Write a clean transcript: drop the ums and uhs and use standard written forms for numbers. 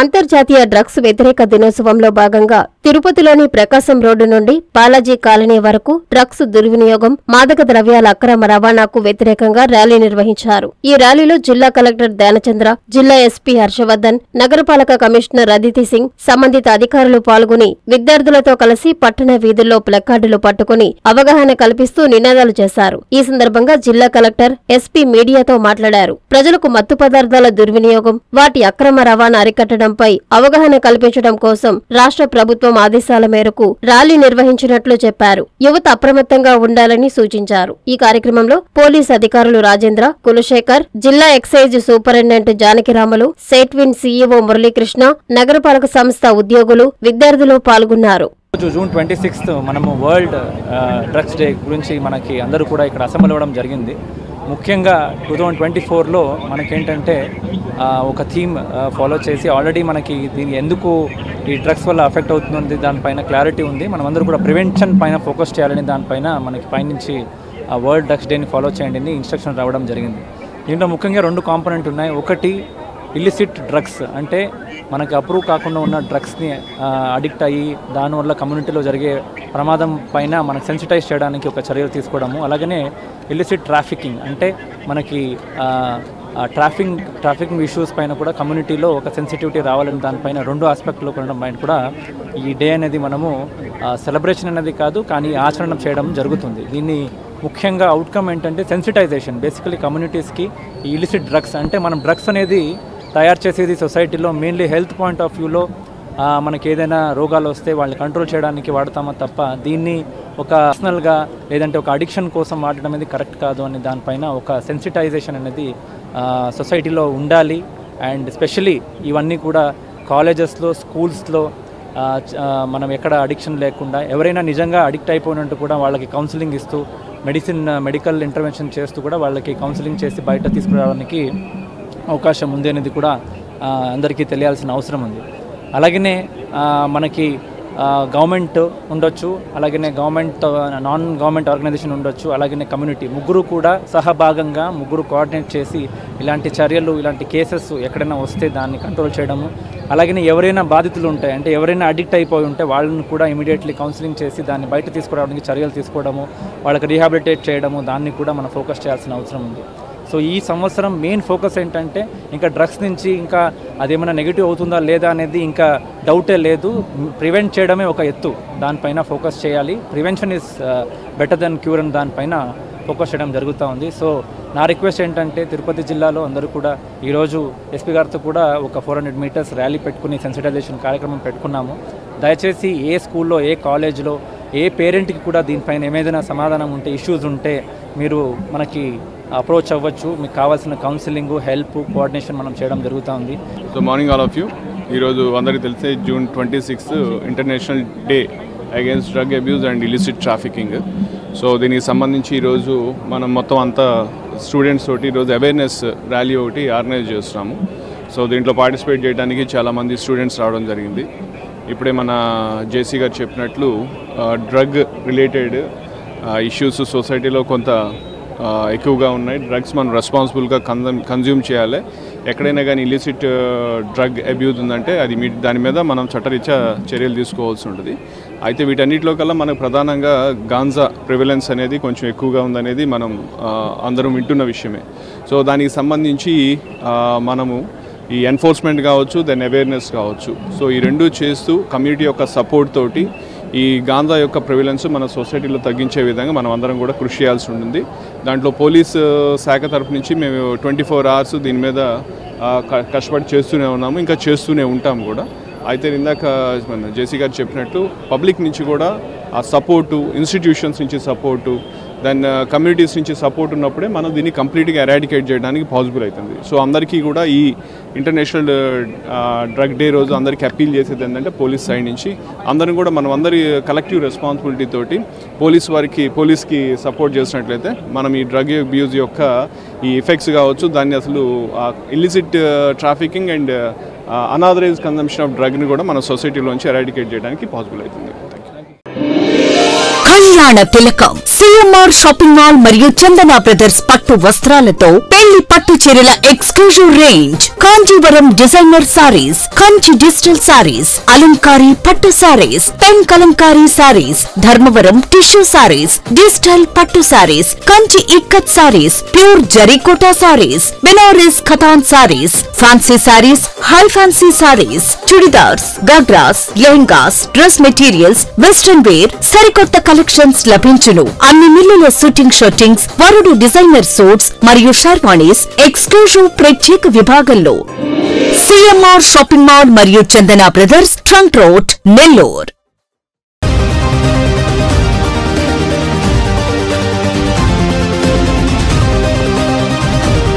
అంతర్జాతీయ డ్రగ్స్ వ్యతిరేక దినోత్సవంలో భాగంగా తిరుపతిలోని ప్రకాశం రోడ్డు నుండి బాలాజీ కాలనీ వరకు డ్రగ్స్ దుర్వినియోగం, మాదక ద్రవ్యాల అక్రమ రవాణాకు వ్యతిరేకంగా ర్యాలీ నిర్వహించారు. ఈ ర్యాలీలో జిల్లా కలెక్టర్ ధ్యానచంద్ర, జిల్లా ఎస్పీ హర్షవర్ధన్, నగరపాలక కమిషనర్ అదితి సింగ్, సంబంధిత అధికారులు పాల్గొని విద్యార్థులతో కలిసి పట్టణ వీధుల్లో ప్లకార్డులు పట్టుకుని అవగాహన కల్పిస్తూ నినాదాలు చేశారు. ఈ సందర్భంగా జిల్లా కలెక్టర్, ఎస్పీ మీడియాతో మాట్లాడారు. ప్రజలకు మత్తు పదార్థాల దుర్వినియోగం, వాటి అక్రమ రవాణా అరికట్టడంపై అవగాహన కల్పించడం కోసం రాష్ట్ర ప్రభుత్వం ఆదేశాల మేరకు ర్యాలీ నిర్వహించినట్లు చెప్పారు. యువత అప్రమత్తంగా ఉండాలని సూచించారు. ఈ కార్యక్రమంలో పోలీస్ అధికారులు రాజేంద్ర, కులశేఖర్, జిల్లా excise superintendent Janakiramulu, Setwin CEO Muralikrishna, నగరపాలక సంస్థ ఉద్యోగులు, విద్యార్థులు పాల్గొన్నారు. జూన్ 26 మనము వరల్డ్ డ్రగ్స్ డే గురించి మనకి అందరూ కూడా ఇక్కడ అసెంబ్లీ అవ్వడం జరిగింది. ముఖ్యంగా 2024లో మనకేంటంటే ఒక థీమ్ ఫాలో చేసి ఆల్రెడీ మనకి దీని ఎందుకు ఈ డ్రగ్స్ వల్ల అఫెక్ట్ అవుతుంది దానిపైన క్లారిటీ ఉంది. మనమందరూ కూడా ప్రివెన్షన్ పైన ఫోకస్ చేయాలని దానిపైన మనకి పైనుంచి వరల్డ్ డ్రగ్స్ డేని ఫాలో చేయండి ఇన్స్ట్రక్షన్ రావడం జరిగింది. దీంట్లో ముఖ్యంగా 2 కాంపోనెంట్ ఉన్నాయి. ఒకటి ఇల్లిసిట్ డ్రగ్స్, అంటే మనకి అప్రూవ్ కాకుండా ఉన్న డ్రగ్స్ని అడిక్ట్ అయ్యి దానివల్ల కమ్యూనిటీలో జరిగే ప్రమాదం పైన మనకు సెన్సిటైజ్ చేయడానికి ఒక చర్యలు తీసుకోవడము. అలాగనే ఇల్లిసిట్ ట్రాఫికింగ్, అంటే మనకి ట్రాఫికింగ్ ఇష్యూస్ పైన కూడా కమ్యూనిటీలో ఒక సెన్సిటివిటీ రావాలని దానిపైన 2 ఆస్పెక్ట్లో కొనడం పైన కూడా ఈ డే అనేది మనము సెలబ్రేషన్ అనేది కాదు కానీ ఆచరణ చేయడం జరుగుతుంది. దీన్ని ముఖ్యంగా అవుట్కమ్ ఏంటంటే సెన్సిటైజేషన్, బేసికలీ కమ్యూనిటీస్కి ఈ ఇలిసిట్ డ్రగ్స్, అంటే మనం డ్రగ్స్ అనేది తయారు చేసేది సొసైటీలో మెయిన్లీ హెల్త్ పాయింట్ ఆఫ్ వ్యూలో మనకి ఏదైనా రోగాలు వస్తే వాళ్ళని కంట్రోల్ చేయడానికి వాడతామో తప్ప దీన్ని ఒక పర్సనల్గా లేదంటే ఒక అడిక్షన్ కోసం వాడడం అనేది కరెక్ట్ కాదు అని దానిపైన ఒక సెన్సిటైజేషన్ అనేది సొసైటీలో ఉండాలి. అండ్ స్పెషలీ ఇవన్నీ కూడా కాలేజెస్లో, స్కూల్స్లో మనం ఎక్కడ అడిక్షన్ లేకుండా ఎవరైనా నిజంగా అడిక్ట్ అయిపోయినట్టు కూడా వాళ్ళకి కౌన్సిలింగ్ ఇస్తూ మెడికల్ ఇంటర్వెన్షన్ చేస్తూ కూడా వాళ్ళకి కౌన్సిలింగ్ చేసి బయట తీసుకురావడానికి అవకాశం ఉంది అనేది కూడా అందరికీ తెలియాల్సిన అవసరం ఉంది. అలాగనే మనకి గవర్నమెంట్ ఉండొచ్చు, అలాగనే గవర్నమెంట్ నాన్ గవర్నమెంట్ ఆర్గనైజేషన్ ఉండొచ్చు, అలాగనే కమ్యూనిటీ, ముగ్గురు కూడా సహభాగంగా ముగ్గురు కోఆర్డినేట్ చేసి ఇలాంటి చర్యలు, ఇలాంటి కేసెస్ ఎక్కడైనా వస్తే దాన్ని కంట్రోల్ చేయడము. అలాగనే ఎవరైనా బాధితులు ఉంటాయి, అంటే ఎవరైనా అడిక్ట్ అయిపోయి ఉంటే వాళ్ళని కూడా ఇమీడియట్లీ కౌన్సిలింగ్ చేసి దాన్ని బయట తీసుకురావడానికి చర్యలు తీసుకోవడము, వాళ్ళకి రీహాబిలిటేట్ చేయడము, దాన్ని కూడా మనం ఫోకస్ చేయాల్సిన అవసరం ఉంది. సో ఈ సంవత్సరం మెయిన్ ఫోకస్ ఏంటంటే ఇంకా డ్రగ్స్ నుంచి ఇంకా అదేమైనా నెగిటివ్ అవుతుందా లేదా అనేది ఇంకా డౌటే లేదు. ప్రివెంట్ చేయడమే ఒక ఎత్తు, దానిపైన ఫోకస్ చేయాలి. Prevention is better than cure అని దానిపైన ఫోకస్ చేయడం జరుగుతూ ఉంది. సో నా రిక్వెస్ట్ ఏంటంటే తిరుపతి జిల్లాలో అందరూ కూడా ఈరోజు ఎస్పీ గారితో కూడా ఒక 400 మీటర్స్ ర్యాలీ పెట్టుకుని సెన్సిటైజేషన్ కార్యక్రమం పెట్టుకున్నాము. దయచేసి ఏ స్కూల్లో, ఏ కాలేజ్లో, ఏ పేరెంట్కి కూడా దీనిపైన ఏమైనా సమాధానం ఉంటే, ఇష్యూస్ ఉంటే మీరు మనకి అప్రోచ్ అవ్వచ్చు. మీకు కావాల్సిన కౌన్సిలింగ్, హెల్ప్, కోఆర్డినేషన్ మనం చేయడం జరుగుతూ ఉంది. So morning all of you. ఈరోజు అందరికీ తెలిసే June 26 international day against drug abuse and illicit trafficking. So దీనికి సంబంధించి ఈరోజు మనం మొత్తం అంతా స్టూడెంట్స్ తోటి ఈరోజు అవేర్నెస్ ర్యాలీ ఒకటి ఆర్గనైజ్ చేస్తున్నాము. సో దీంట్లో పార్టిసిపేట్ చేయడానికి చాలామంది స్టూడెంట్స్ రావడం జరిగింది. ఇప్పుడే మన జేసీ గారు చెప్పినట్లు డ్రగ్ రిలేటెడ్ ఇష్యూస్ సొసైటీలో కొంత ఎక్కువగా ఉన్నాయి. డ్రగ్స్ మనం రెస్పాన్సిబుల్గా కన్జ్యూమ్ చేయాలి. ఎక్కడైనా కానీ ఇలిసిట్ డ్రగ్ అబ్యూజ్ ఉందంటే అది దాని మీద మనం చట్టరీత్యా చర్యలు తీసుకోవాల్సి ఉంటుంది. అయితే వీటన్నిటిలో కల్లా మనకు ప్రధానంగా గాంజా ప్రివలెన్స్ అనేది కొంచెం ఎక్కువగా ఉందనేది మనం అందరం వింటున్న విషయమే. సో దానికి సంబంధించి మనము ఈ ఎన్ఫోర్స్మెంట్ కావచ్చు, దెన్ అవేర్నెస్ కావచ్చు, సో ఈ రెండు చేస్తూ కమ్యూనిటీ యొక్క సపోర్ట్ తోటి ఈ గాంజా యొక్క ప్రివిలెన్స్ మన సొసైటీలో తగ్గించే విధంగా మనం అందరం కూడా కృషి చేయాల్సి ఉంటుంది. దాంట్లో పోలీసు శాఖ తరఫు నుంచి మేము 24 hours దీని మీద కష్టపడి చేస్తూనే ఉన్నాము, ఇంకా చేస్తూనే ఉంటాం కూడా. అయితే ఇందాక మన జేసీ గారు చెప్పినట్టు పబ్లిక్ నుంచి కూడా ఆ సపోర్టు, ఇన్స్టిట్యూషన్స్ నుంచి సపోర్టు, దెన్ కమ్యూనిటీస్ నుంచి సపోర్ట్ ఉన్నప్పుడే మనం దీన్ని కంప్లీట్గా ఎరాడికేట్ చేయడానికి పాసిబుల్ అవుతుంది. సో అందరికీ కూడా ఈ ఇంటర్నేషనల్ డ్రగ్ డే రోజు అందరికీ అప్పీల్ చేసేది ఏంటంటే పోలీస్ సైడ్ నుంచి అందరం కూడా మనం అందరి కలెక్టివ్ రెస్పాన్సిబిలిటీ తోటి పోలీస్కి సపోర్ట్ చేసినట్లయితే మనం ఈ డ్రగ్ అబ్యూజ్ యొక్క ఈ ఎఫెక్ట్స్ కావచ్చు, దాన్ని అసలు illicit trafficking and unauthorised consumption of డ్రగ్ని కూడా మన సొసైటీలోంచి ఎరాడికేట్ చేయడానికి పాసిబుల్ అవుతుంది. కళ్యాణ తిలకం శ్రీ సిఎంఆర్ షాపింగ్ మాల్ మరియు చందన బ్రదర్స్ పట్టు వస్త్రాలతో పెళ్లి పట్టు చీరల exclusive range, Kanjeevaram designer saris, Kanchi digital saris, అలంకారీ పట్టు saris, pen Kalamkari saris, Dharmavaram tissue saris, digital పట్టు saris, Kanchi ikkat saris, pure జరీకోటా saris, Banaras Katan saris, fancy saris, high fancy saris, chudidars, ghagras, lehengas, dress materials, western wear, సరికొత్త కలెక్షన్స్ లభించును. అన్ని మిల్లుల షూటింగ్ షర్టింగ్స్, వరుడు డిజైనర్ సూట్స్ మరియు షర్వాణీస్ ఎక్స్క్లూజివ్ ప్రత్యేక విభాగంలో. సిఎంఆర్ షాపింగ్ మాల్ మరియు Chandana brothers, trunk road, Nellore.